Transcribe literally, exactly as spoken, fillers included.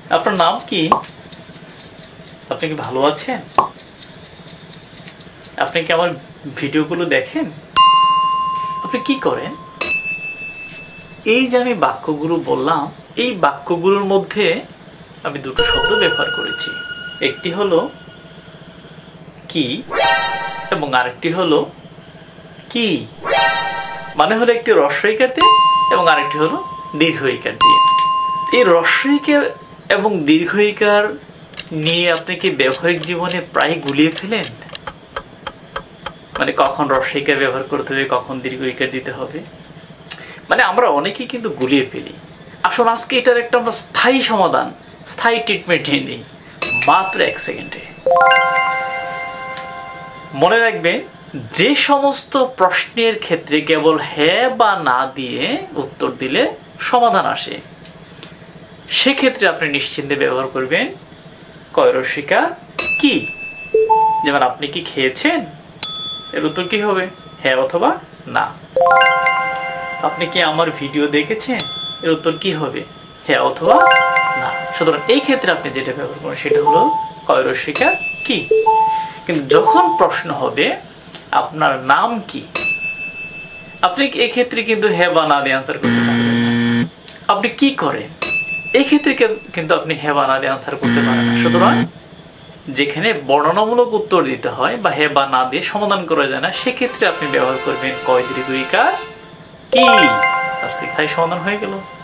আপনার নাম কি? আপনি কি ভালো আছেন? আপনি কি আমার ভিডিওগুলো দেখেন? আপনি কি করেন? এই যে আমি বাক্যগুলো বললাম, এই বাক্যগুলোর মধ্যে আমি দুটো শব্দ ব্যবহার করেছি। একটি হলো কি এবং আরেকটি হলো কি। মানে হলো একটি হ্রস্ব ইকার দিয়ে এবং আরেকটি হলো দীর্ঘ ইকার দিয়ে। এই হ্রস্ব ইকার এবং দীর্ঘ ইকার নিয়ে আপনি কি ব্যবহারিক জীবনে প্রায় গুলিয়ে ফেলেন? মানে কখন হ্রস্ব ইকার ব্যবহার করতে হবে, কখন দীর্ঘ ইকার দিতে হবে, মানে আমরা অনেকেই কিন্তু গুলিয়ে ফেলি। আসলে আজকে এটার একটা আমরা স্থায়ী সমাধান, স্থায়ী ট্রিটমেন্ট নিয়ে নিই মাত্র এক সেকেন্ডে। মনে রাখবেন, যে সমস্ত প্রশ্নের ক্ষেত্রে কেবল হ্যাঁ বা না দিয়ে উত্তর দিলে সমাধান আসে, সেক্ষেত্রে আপনি নিশ্চিন্তে ব্যবহার করবেন কয় হ্রস্ব ইকার কি। যেমন আপনি কি খেয়েছেন, এর উত্তর কি হবে? হ্যাঁ অথবা না। আপনি কি আমার ভিডিও দেখেছেন, এর উত্তর কি হবে? হ্যাঁ অথবা না। সুতরাং এই ক্ষেত্রে আপনি যেটা ব্যবহার করেন সেটা হলো কয় হ্রস্ব ইকার কি। কিন্তু যখন প্রশ্ন হবে আপনার নাম কি, আপনি এই ক্ষেত্রে কিন্তু হ্যাঁ বা না দিয়ে আনসার করতে পারবেন না। আপনি কি করেন, এই ক্ষেত্রে কিন্তু আপনি হ্যাঁ বা না দিয়ে আনসার করতে পারেন না। সুতরাং যেখানে বর্ণনামূলক উত্তর দিতে হয় বা হ্যাঁ বা না দিয়ে সমাধান করা যায় না, সেক্ষেত্রে আপনি ব্যবহার করবেন কয় দীর্ঘ ইকার কি। আজ থেকে তাই সমাধান হয়ে গেল।